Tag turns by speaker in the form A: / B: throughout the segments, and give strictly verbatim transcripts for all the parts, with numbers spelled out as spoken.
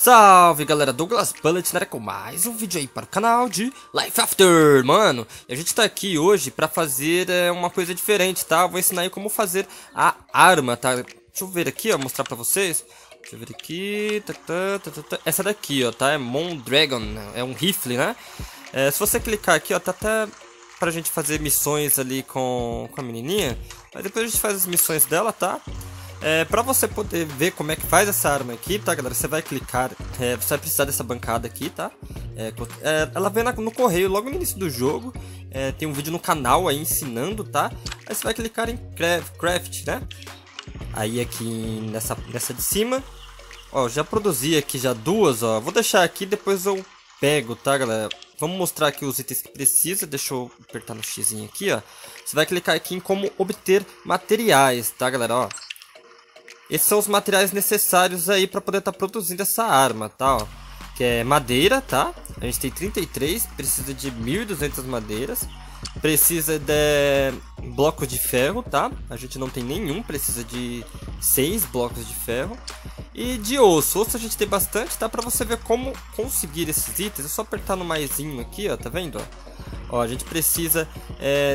A: Salve galera, Douglas Bullet na área com mais um vídeo aí para o canal de Life After, mano. E a gente tá aqui hoje pra fazer é, uma coisa diferente, tá? Eu vou ensinar aí como fazer a arma, tá? Deixa eu ver aqui, ó, mostrar pra vocês. Deixa eu ver aqui, tá, tá, tá, tá, tá. Essa daqui, ó, tá? É Mondragon, é um rifle, né? É, se você clicar aqui, ó, tá até pra gente fazer missões ali com, com a menininha. Mas depois a gente faz as missões dela, tá? É, pra você poder ver como é que faz essa arma aqui, tá galera, você vai clicar, é, você vai precisar dessa bancada aqui, tá? É, é, ela vem na, no correio logo no início do jogo, é, tem um vídeo no canal aí ensinando, tá? Aí você vai clicar em craft, craft, né? Aí aqui nessa, nessa de cima, ó, já produzi aqui já duas, ó, vou deixar aqui, depois eu pego, tá galera? Vamos mostrar aqui os itens que precisa, deixa eu apertar no X aqui, ó. Você vai clicar aqui em como obter materiais, tá galera, ó. Esses são os materiais necessários aí para poder estar tá produzindo essa arma, tá? Ó, que é madeira, tá? A gente tem trinta e três, precisa de mil e duzentas madeiras. Precisa de blocos de ferro, tá? A gente não tem nenhum, precisa de seis blocos de ferro. E de osso, osso a gente tem bastante, tá? Para você ver como conseguir esses itens, é só apertar no maisinho aqui, ó, tá vendo? Ó, ó a gente precisa é,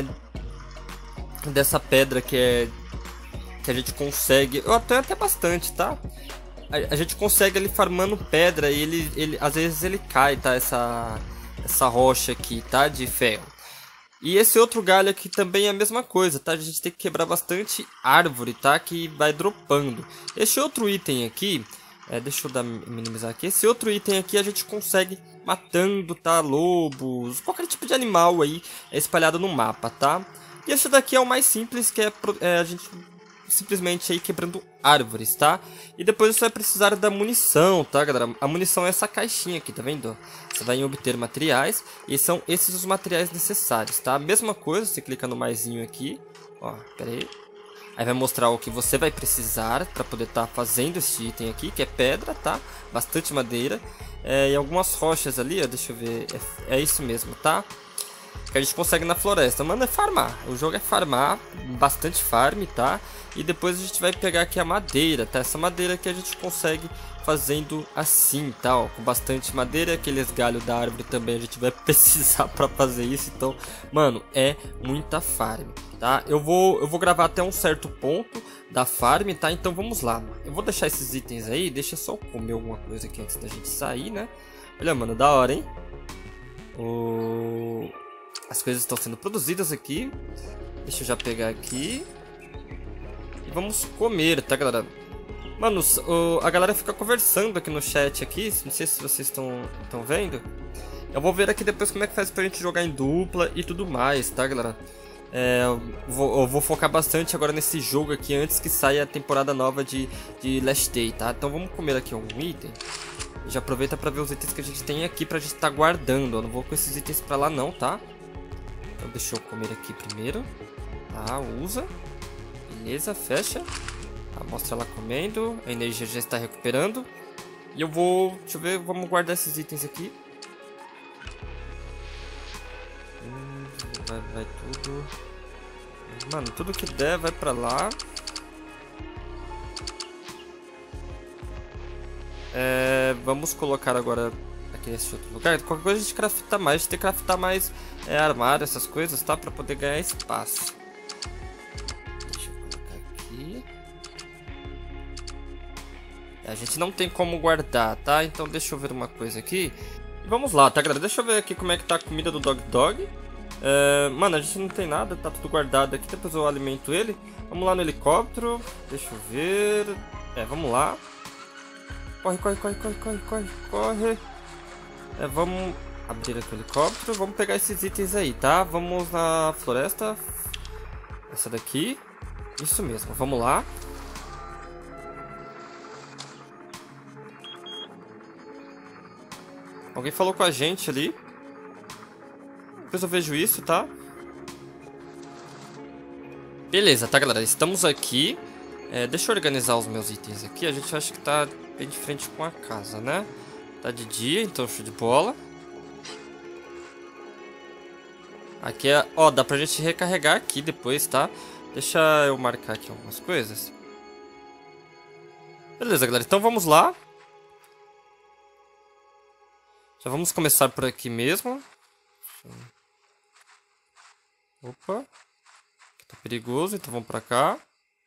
A: dessa pedra que é... que a gente consegue, eu até até bastante, tá? A, a gente consegue ali farmando pedra e ele, ele às vezes ele cai, tá? Essa essa rocha aqui, tá? De ferro. E esse outro galho aqui também é a mesma coisa, tá? A gente tem que quebrar bastante árvore, tá? Que vai dropando. Esse outro item aqui, é, deixa eu dar, minimizar aqui. Esse outro item aqui a gente consegue matando, tá? Lobos, qualquer tipo de animal aí é espalhado no mapa, tá? E esse daqui é o mais simples, que é, é a gente simplesmente aí quebrando árvores, tá? E depois você vai precisar da munição, tá galera? A munição é essa caixinha aqui, tá vendo? Você vai em obter materiais e são esses os materiais necessários, tá? Mesma coisa, você clica no maisinho aqui, ó, pera aí. Aí vai mostrar o que você vai precisar para poder estar tá fazendo esse item aqui, que é pedra, tá? Bastante madeira é, e algumas rochas ali, ó, deixa eu ver, é, é isso mesmo, tá? Que a gente consegue na floresta, mano, é farmar. O jogo é farmar, bastante farm, tá? E depois a gente vai pegar aqui a madeira, tá? Essa madeira que a gente consegue fazendo assim, tá? Ó, com bastante madeira, aqueles galhos da árvore também a gente vai precisar pra fazer isso. Então, mano, é muita farm, tá? Eu vou, eu vou gravar até um certo ponto da farm, tá? Então vamos lá. Eu vou deixar esses itens aí, deixa eu só comer alguma coisa aqui antes da gente sair, né? Olha, mano, da hora, hein? O... As coisas estão sendo produzidas aqui. Deixa eu já pegar aqui. E vamos comer, tá galera? Mano, o, a galera fica conversando aqui no chat aqui. Não sei se vocês estão estão vendo. Eu vou ver aqui depois como é que faz pra gente jogar em dupla e tudo mais, tá galera? É, eu, vou, eu vou focar bastante agora nesse jogo aqui antes que saia a temporada nova de, de Last Day, tá? Então vamos comer aqui um item. Já aproveita pra ver os itens que a gente tem aqui pra gente tá guardando. Eu não vou com esses itens pra lá não, tá? Então deixa eu comer aqui primeiro. Tá, usa. Beleza, fecha. Tá, mostra ela comendo. A energia já está recuperando. E eu vou... Deixa eu ver, vamos guardar esses itens aqui. Hum, vai, vai tudo. Mano, tudo que der vai pra lá. É, vamos colocar agora aqui nesse outro lugar. Qualquer coisa a gente crafta mais. A gente tem que craftar mais é, armário, essas coisas, tá? Pra poder ganhar espaço. Deixa eu colocar aqui. É, a gente não tem como guardar, tá? Então deixa eu ver uma coisa aqui. Vamos lá, tá galera? Deixa eu ver aqui como é que tá a comida do Dog Dog. É, mano, a gente não tem nada, tá tudo guardado aqui. Depois eu alimento ele. Vamos lá no helicóptero. Deixa eu ver. É, vamos lá. Corre, corre, corre, corre, corre, corre, corre. É, vamos abrir aqui o helicóptero. Vamos pegar esses itens aí, tá? Vamos na floresta. Essa daqui. Isso mesmo, vamos lá. Alguém falou com a gente ali. Depois eu vejo isso, tá? Beleza, tá galera? Estamos aqui. É, deixa eu organizar os meus itens aqui. A gente acha que tá bem de frente com a casa, né? Tá de dia, então show de bola. Aqui é... Ó, dá pra gente recarregar aqui depois, tá? Deixa eu marcar aqui algumas coisas. Beleza, galera. Então vamos lá. Já vamos começar por aqui mesmo. Opa. Aqui tá perigoso, então vamos pra cá.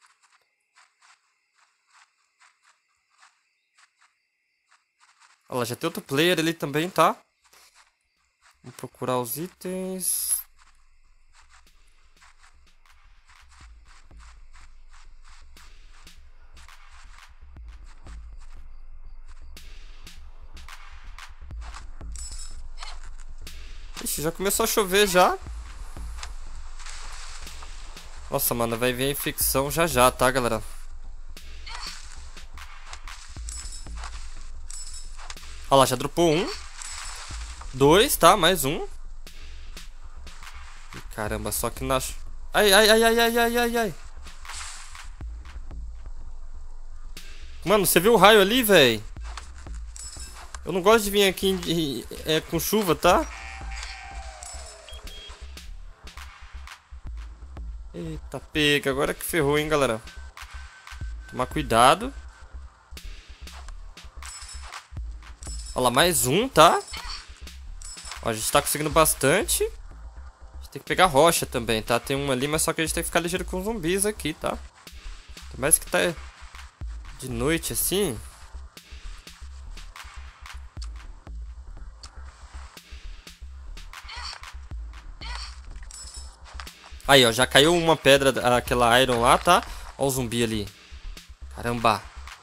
A: Olha lá, já tem outro player ali também, tá? Vamos procurar os itens. Ixi, já começou a chover já. Nossa, mano, vai vir a infecção já já, tá, galera? Olha lá, já dropou um. Dois, tá? Mais um. Ih, caramba, só que na... Ai, ai, ai, ai, ai, ai, ai, ai. Mano, você viu o raio ali, velho? Eu não gosto de vir aqui em, é, com chuva, tá? Eita, pega. Agora que ferrou, hein, galera. Tomar cuidado. Olha lá, mais um, tá? Ó, a gente tá conseguindo bastante. A gente tem que pegar rocha também, tá? Tem um ali, mas só que a gente tem que ficar ligeiro com os zumbis aqui, tá? Por mais que tá de noite assim. Aí, ó, já caiu uma pedra, aquela iron lá, tá? Ó o zumbi ali. Caramba.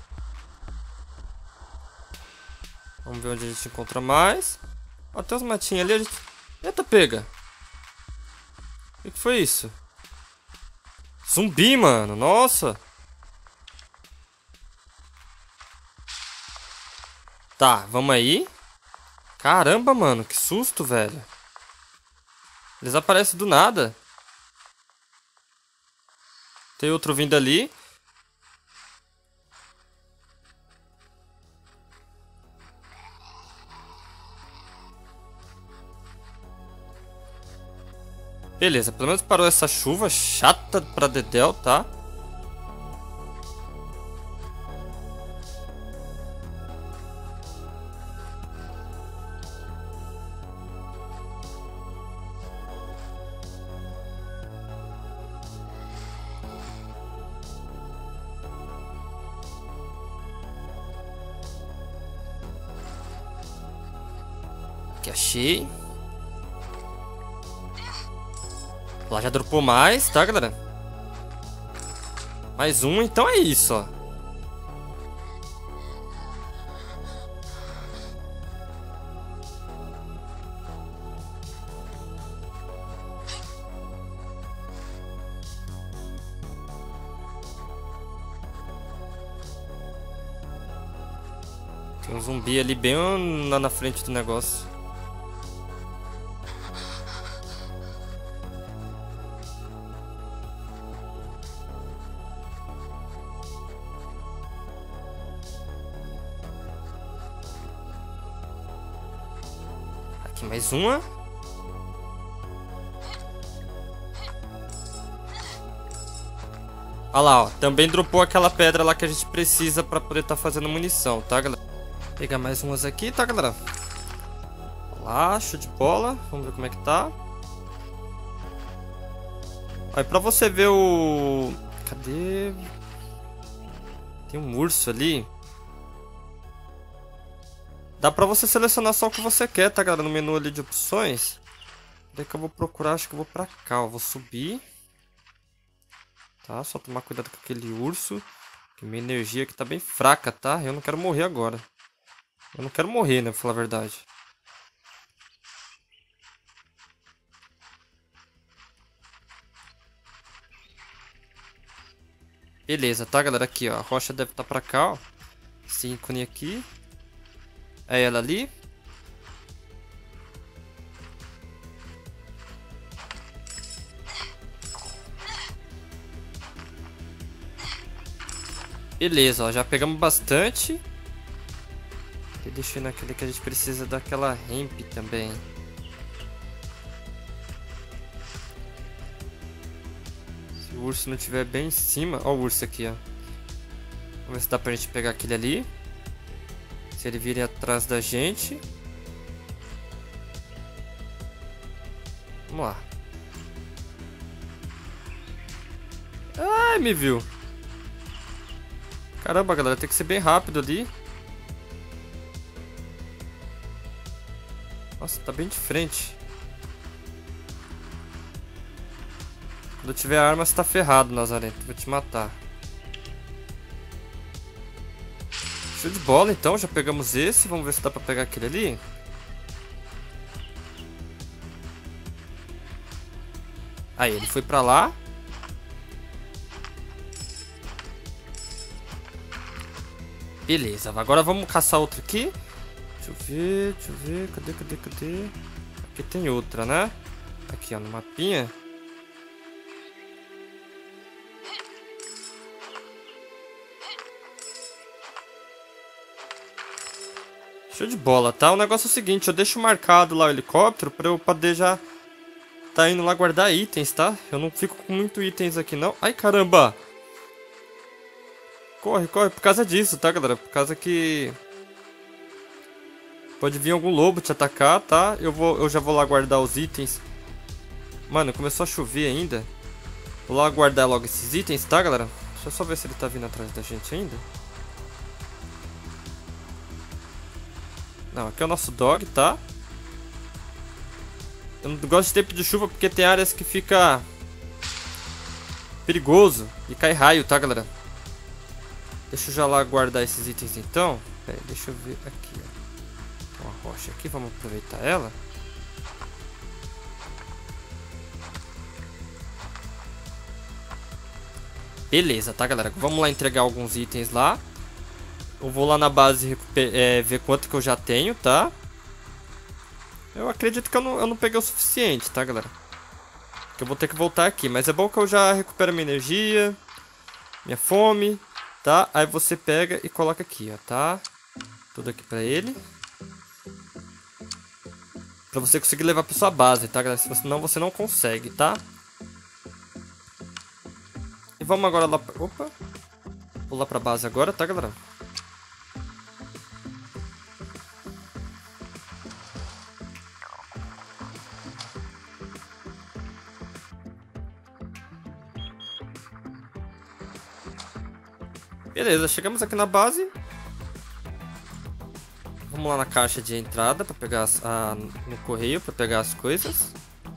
A: Vamos ver onde a gente encontra mais. Ó, tem uns matinhos ali, a gente... Eita, pega. O que, que foi isso? Zumbi, mano. Nossa. Tá, vamos aí. Caramba, mano. Que susto, velho. Eles aparecem do nada. Tem outro vindo ali. Beleza, pelo menos parou essa chuva chata pra dedéu, tá? Aqui achei. Lá já dropou mais, tá, galera? Mais um, então é isso, ó. Tem um zumbi ali bem lá na frente do negócio. Aqui mais uma. Olha lá, ó. Também dropou aquela pedra lá que a gente precisa pra poder estar tá fazendo munição, tá, galera? Vou pegar mais umas aqui, tá, galera? Olha lá, show de bola. Vamos ver como é que tá. Aí pra você ver o... Cadê? Tem um urso ali. Dá pra você selecionar só o que você quer, tá, galera? No menu ali de opções. Daí que eu vou procurar, acho que eu vou pra cá, ó. Vou subir. Tá, só tomar cuidado com aquele urso. Que minha energia aqui tá bem fraca, tá? Eu não quero morrer agora. Eu não quero morrer, né, pra falar a verdade. Beleza, tá, galera? Aqui, ó. A rocha deve estar pra cá, ó. Esse ícone aqui. É ela ali. Beleza, ó. Já pegamos bastante. E deixa eu ir naquele que a gente precisa daquela ramp também. Se o urso não estiver bem em cima... Ó o urso aqui, ó. Vamos ver se dá pra gente pegar aquele ali. Se ele vir atrás da gente. Vamos lá. Ai, me viu. Caramba, galera, tem que ser bem rápido ali. Nossa, tá bem de frente. Quando eu tiver arma, você tá ferrado, Nazarento. Vou te matar. Show de bola, então. Já pegamos esse. Vamos ver se dá pra pegar aquele ali. Aí, ele foi pra lá. Beleza, agora vamos caçar outro aqui. Deixa eu ver, deixa eu ver. Cadê, cadê, cadê? Aqui tem outra, né? Aqui, ó, no mapinha. Show de bola, tá? O negócio é o seguinte, eu deixo marcado lá o helicóptero pra eu poder já tá indo lá guardar itens, tá? Eu não fico com muito itens aqui, não. Ai, caramba! Corre, corre, por causa disso, tá, galera? Por causa que... pode vir algum lobo te atacar, tá? Eu, vou, eu já vou lá guardar os itens. Mano, começou a chover ainda. Vou lá guardar logo esses itens, tá, galera? Deixa eu só ver se ele tá vindo atrás da gente ainda. Não, aqui é o nosso dog, tá? Eu não gosto de tempo de chuva porque tem áreas que fica perigoso e cai raio, tá, galera? Deixa eu já lá guardar esses itens então. Pera aí, deixa eu ver aqui, ó. Tem uma rocha aqui, vamos aproveitar ela. Beleza, tá, galera? Vamos lá entregar alguns itens lá. Eu vou lá na base é, ver quanto que eu já tenho, tá? Eu acredito que eu não, eu não peguei o suficiente, tá, galera? Que eu vou ter que voltar aqui. Mas é bom que eu já recupero minha energia, minha fome, tá? Aí você pega e coloca aqui, ó, tá? Tudo aqui pra ele. Pra você conseguir levar pra sua base, tá, galera? Senão você não consegue, tá? E vamos agora lá pra... Opa! Vou lá pra base agora, tá, galera? Beleza, chegamos aqui na base. Vamos lá na caixa de entrada para pegar as, a, no correio para pegar as coisas.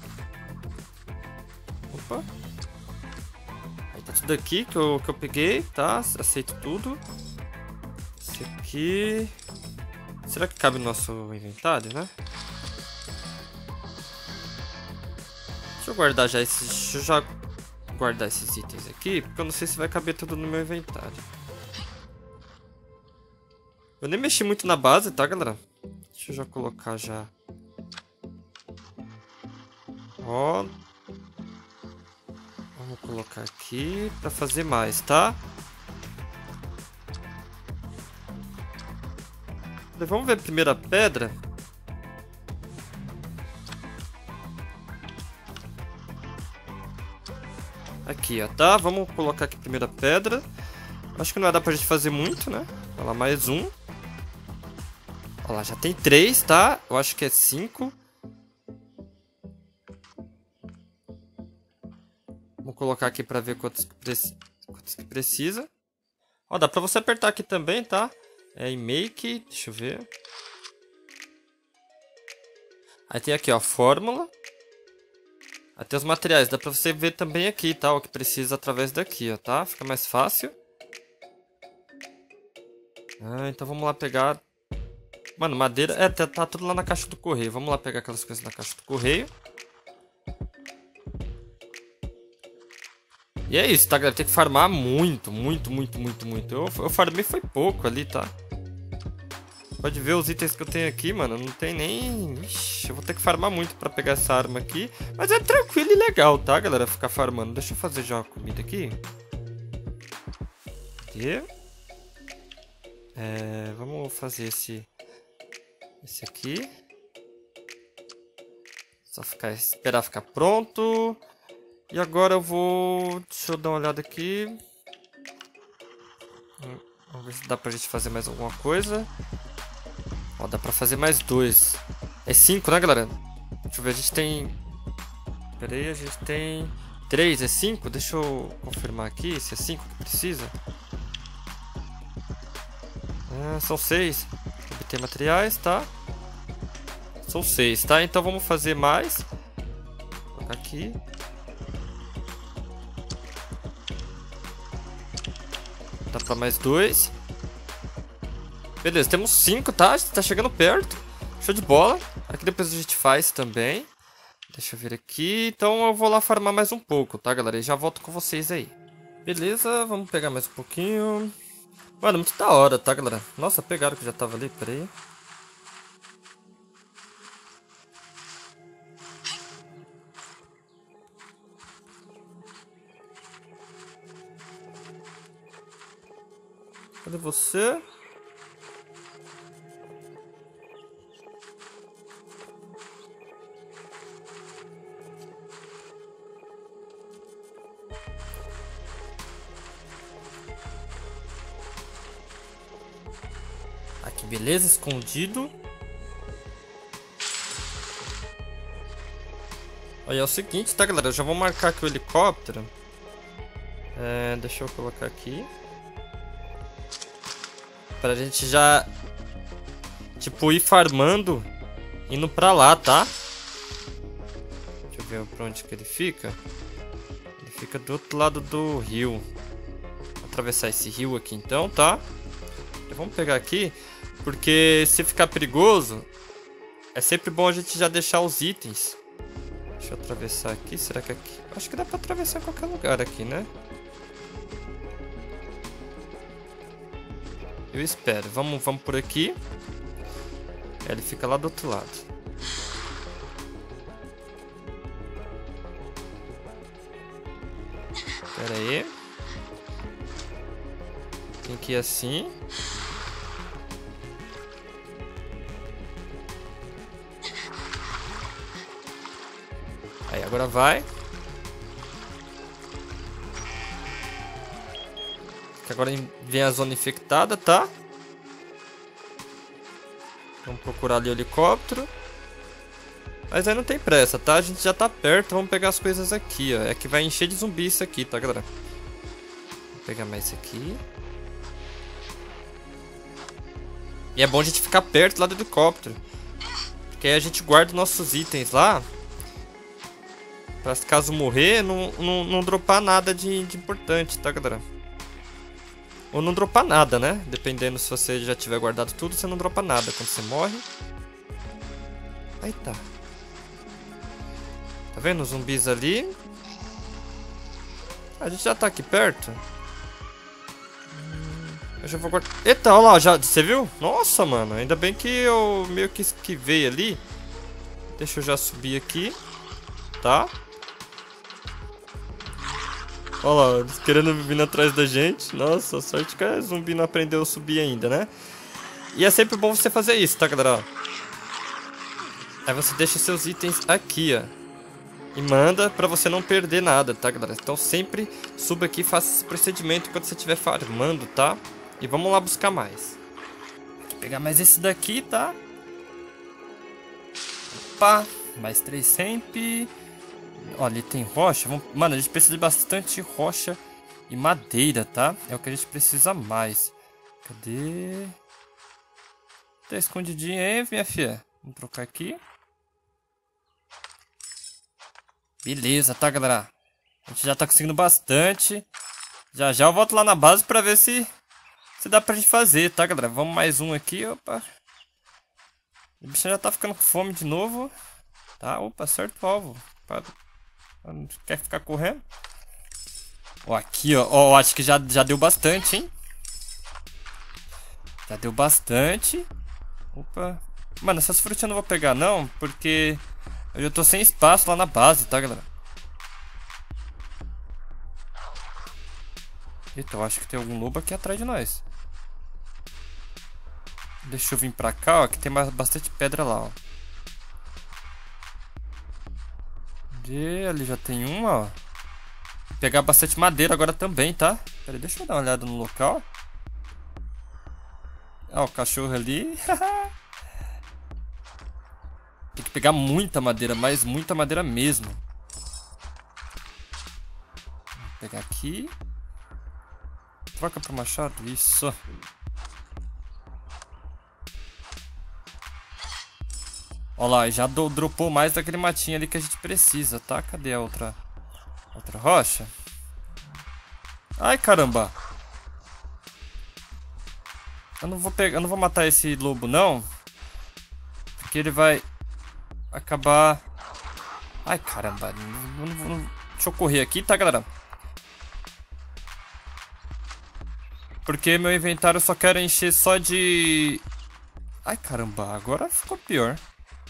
A: Opa. Aí tá tudo aqui que eu, que eu peguei, tá? Aceito tudo. Esse aqui... será que cabe no nosso inventário, né? Deixa eu guardar já esses... Deixa eu já guardar esses itens aqui, porque eu não sei se vai caber tudo no meu inventário. Eu nem mexi muito na base, tá, galera? Deixa eu já colocar já. Ó. Vamos colocar aqui pra fazer mais, tá? Vamos ver a primeira pedra. Aqui, ó, tá? Vamos colocar aqui a primeira pedra. Acho que não vai dar pra gente fazer muito, né? Olha lá, mais um. Olha lá, já tem três, tá? Eu acho que é cinco. Vou colocar aqui pra ver quantos que, preci... quantos que precisa. Ó, dá pra você apertar aqui também, tá? É em make, deixa eu ver. Aí tem aqui, ó, fórmula. Aí tem os materiais, dá pra você ver também aqui, tá? O que precisa através daqui, ó, tá? Fica mais fácil. Ah, então vamos lá pegar... Mano, madeira... É, tá, tá tudo lá na caixa do correio. Vamos lá pegar aquelas coisas na caixa do correio. E é isso, tá, galera? Tem que farmar muito, muito, muito, muito, muito. Eu, eu farmei foi pouco ali, tá? Pode ver os itens que eu tenho aqui, mano. Não tem nem... Ixi, eu vou ter que farmar muito pra pegar essa arma aqui. Mas é tranquilo e legal, tá, galera? Ficar farmando. Deixa eu fazer já uma comida aqui. Aqui. É, vamos fazer esse... Esse aqui. Só ficar, esperar ficar pronto. E agora eu vou... Deixa eu dar uma olhada aqui. Vamos ver se dá pra gente fazer mais alguma coisa. Ó, dá pra fazer mais dois. É cinco, né, galera? Deixa eu ver, a gente tem... Pera aí, a gente tem três, é cinco? Deixa eu confirmar aqui se é cinco que precisa. Ah, são seis. Obter materiais, tá? São seis, tá? Então vamos fazer mais. Vou colocar aqui. Dá pra mais dois. Beleza, temos cinco, tá? A gente tá chegando perto. Show de bola. Aqui depois a gente faz também. Deixa eu ver aqui. Então eu vou lá farmar mais um pouco, tá, galera? E já volto com vocês aí. Beleza, vamos pegar mais um pouquinho. Mano, muito da hora, tá, galera? Nossa, pegaram que já tava ali, pera aí. Cadê você? Aqui, beleza, escondido. Olha, é o seguinte, tá, galera? Eu já vou marcar aqui o helicóptero. É, deixa eu colocar aqui. Pra gente já, tipo, ir farmando, indo pra lá, tá? Deixa eu ver pra onde que ele fica. Ele fica do outro lado do rio. Vou atravessar esse rio aqui então, tá? Então, vamos pegar aqui, porque se ficar perigoso, é sempre bom a gente já deixar os itens. Deixa eu atravessar aqui, será que aqui? Acho que dá pra atravessar em qualquer lugar aqui, né? Eu espero. Vamos, vamos por aqui. Ele fica lá do outro lado. Pera aí. Tem que ir assim. Aí, agora vai. Agora vem a zona infectada, tá? Vamos procurar ali o helicóptero. Mas aí não tem pressa, tá? A gente já tá perto. Vamos pegar as coisas aqui, ó. É que vai encher de zumbi isso aqui, tá, galera? Vou pegar mais isso aqui. E é bom a gente ficar perto lá do helicóptero. Porque aí a gente guarda nossos itens lá. Pra caso morrer, não, não, não dropar nada de, de importante, tá, galera? Ou não dropar nada, né? Dependendo se você já tiver guardado tudo, você não dropa nada quando você morre. Aí tá. Tá vendo os zumbis ali? A gente já tá aqui perto. Eu já vou guardar. Eita, olha lá, já, você viu? Nossa, mano, ainda bem que eu meio que esquivei ali. Deixa eu já subir aqui. Tá? Olha lá, eles querendo vir atrás da gente. Nossa, sorte que a zumbi não aprendeu a subir ainda, né? E é sempre bom você fazer isso, tá, galera? Aí você deixa seus itens aqui, ó. E manda pra você não perder nada, tá, galera? Então sempre suba aqui e faça esse procedimento quando você estiver farmando, tá? E vamos lá buscar mais. Vou pegar mais esse daqui, tá? Opa, mais três sempre. Olha, ali tem rocha. Vamos... Mano, a gente precisa de bastante rocha e madeira, tá? É o que a gente precisa mais. Cadê? Tá escondidinho aí, minha filha. Vamos trocar aqui. Beleza, tá, galera? A gente já tá conseguindo bastante. Já já eu volto lá na base pra ver se, se dá pra gente fazer, tá, galera? Vamos mais um aqui, opa. O bicho já tá ficando com fome de novo. Tá, opa, certo o alvo. Para. Quer ficar correndo? Ó, aqui, ó. Ó, acho que já, já deu bastante, hein? Já deu bastante. Opa. Mano, essas frutas eu não vou pegar, não. Porque eu já tô sem espaço lá na base, tá, galera? Eita, eu acho que tem algum lobo aqui atrás de nós. Deixa eu vir pra cá, ó. Que tem bastante pedra lá, ó. E ali já tem uma, ó. Vou pegar bastante madeira agora também, tá? Pera aí, deixa eu dar uma olhada no local. Ó, o cachorro ali. Tem que pegar muita madeira, mas muita madeira mesmo. pegar aqui. Troca pro machado, isso. Olha lá, já do, dropou mais daquele matinho ali que a gente precisa, tá? Cadê a outra, outra rocha? Ai, caramba. Eu não vou pegar, eu não vou matar esse lobo, não. Porque ele vai acabar... Ai, caramba. Não, não, não... Deixa eu correr aqui, tá, galera? Porque meu inventário eu só quero encher só de... Ai, caramba. Agora ficou pior.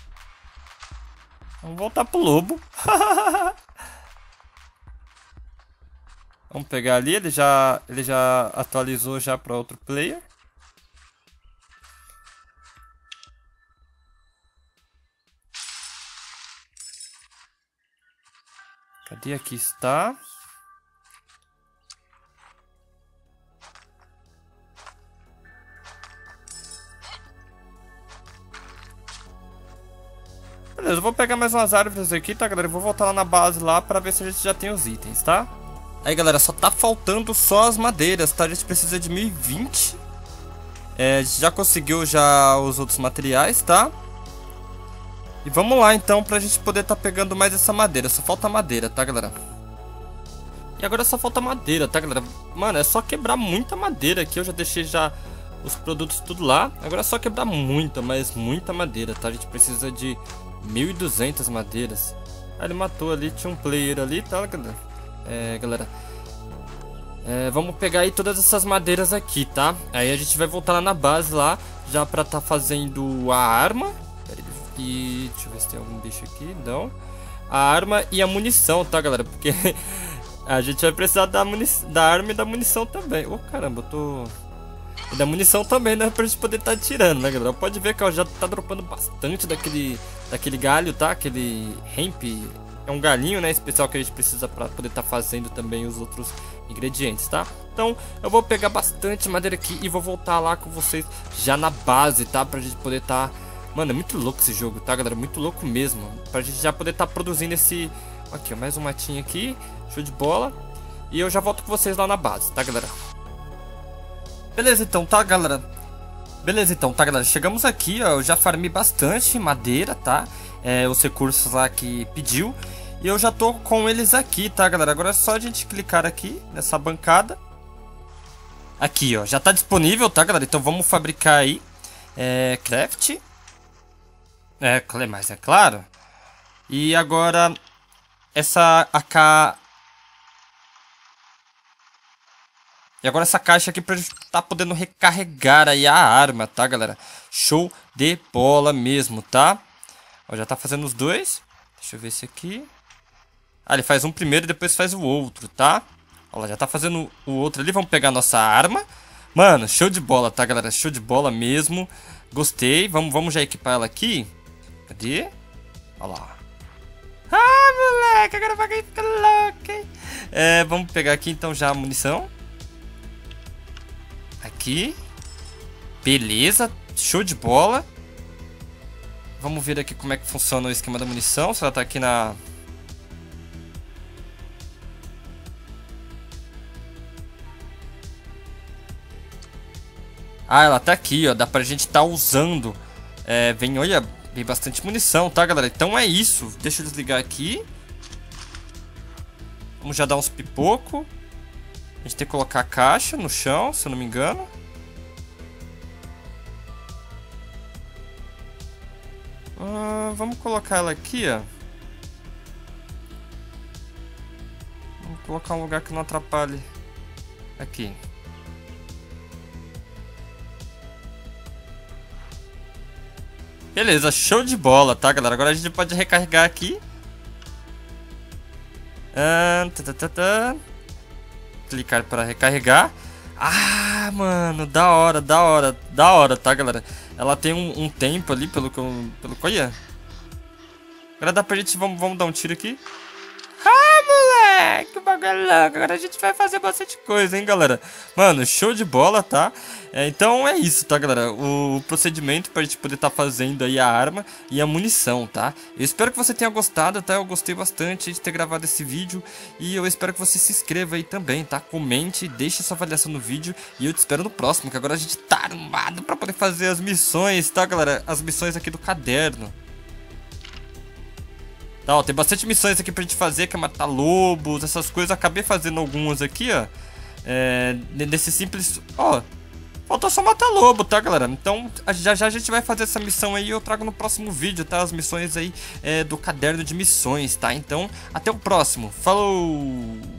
A: Vamos voltar pro lobo. Vamos pegar ali. Ele já, ele já atualizou já para outro player. Cadê? Aqui está. Beleza, eu vou pegar mais umas árvores aqui, tá, galera? Eu vou voltar lá na base lá pra ver se a gente já tem os itens, tá? Aí, galera, só tá faltando só as madeiras, tá? A gente precisa de mil e vinte. É, a gente já conseguiu já os outros materiais, tá? E vamos lá, então, pra gente poder tá pegando mais essa madeira. Só falta madeira, tá, galera? E agora só falta madeira, tá, galera? Mano, é só quebrar muita madeira aqui. Eu já deixei já os produtos tudo lá. Agora é só quebrar muita, mas muita madeira, tá? A gente precisa de mil e duzentas madeiras. Ah, ele matou ali, tinha um player ali, tá, galera? É, galera. É, vamos pegar aí todas essas madeiras aqui, tá? Aí a gente vai voltar lá na base lá, já pra tá fazendo a arma. E deixa eu ver se tem algum bicho aqui, não. A arma e a munição, tá, galera? Porque a gente vai precisar da, da arma e da munição também. Ô, oh, caramba, eu tô... E da munição também, né? Pra gente poder estar tá atirando, né, galera? Pode ver que ó, já tá dropando bastante daquele, daquele galho, tá? Aquele hemp. É um galinho, né? Especial que a gente precisa pra poder estar tá fazendo também os outros ingredientes, tá? Então, eu vou pegar bastante madeira aqui e vou voltar lá com vocês já na base, tá? Pra gente poder estar... Tá... Mano, é muito louco esse jogo, tá, galera? Muito louco mesmo. Pra gente já poder estar tá produzindo esse... Aqui, ó, mais um matinho aqui. Show de bola. E eu já volto com vocês lá na base, tá, galera? Beleza, então, tá, galera? Beleza, então, tá, galera? Chegamos aqui, ó. Eu já farmei bastante madeira, tá? É, os recursos lá que pediu. E eu já tô com eles aqui, tá, galera? Agora é só a gente clicar aqui nessa bancada. Aqui, ó. Já tá disponível, tá, galera? Então vamos fabricar aí. É, craft. É, mas é claro. E agora essa A K. E agora essa caixa aqui pra gente tá podendo recarregar aí a arma, tá, galera? Show de bola mesmo, tá? Ó, já tá fazendo os dois. Deixa eu ver esse aqui. Ah, ele faz um primeiro e depois faz o outro, tá? Ó, já tá fazendo o outro ali. Vamos pegar a nossa arma. Mano, show de bola, tá, galera? Show de bola mesmo. Gostei. Vamos, vamos já equipar ela aqui. Cadê? Olha lá. Ah, moleque, agora vai ficar louco, hein? É, vamos pegar aqui então já a munição. Aqui. Beleza, show de bola. Vamos ver aqui como é que funciona o esquema da munição. Se ela tá aqui na... Ah, ela tá aqui, ó. Dá pra gente tá usando. É, vem, olha... Tem bastante munição, tá, galera? Então é isso. Deixa eu desligar aqui. Vamos já dar uns pipoco. A gente tem que colocar a caixa no chão, se eu não me engano. Ah, vamos colocar ela aqui, ó. Vamos colocar um lugar que não atrapalhe. Aqui. Beleza, show de bola, tá, galera? Agora a gente pode recarregar aqui. Ah, tá, tá, tá. Clicar para recarregar. Ah, mano, da hora, da hora, da hora, tá, galera? Ela tem um, um tempo ali, pelo que eu... Pelo que olha. Agora dá pra gente... Vamos, vamos dar um tiro aqui. Ah, moleque, o bagulho galera, agora a gente vai fazer bastante coisa, hein, galera. Mano, show de bola, tá? É, então é isso, tá, galera? O procedimento pra gente poder estar tá fazendo aí a arma e a munição, tá? Eu espero que você tenha gostado, tá? Eu gostei bastante de ter gravado esse vídeo e eu espero que você se inscreva aí também, tá? Comente, deixe sua avaliação no vídeo e eu te espero no próximo, que agora a gente tá armado pra poder fazer as missões, tá, galera? As missões aqui do caderno. Tá, ó, tem bastante missões aqui pra gente fazer, que é matar lobos, essas coisas. Acabei fazendo algumas aqui, ó. É, nesse simples... Ó, faltou só matar lobo, tá, galera? Então, já já a gente vai fazer essa missão aí e eu trago no próximo vídeo, tá? As missões aí é, do caderno de missões, tá? Então, até o próximo. Falou!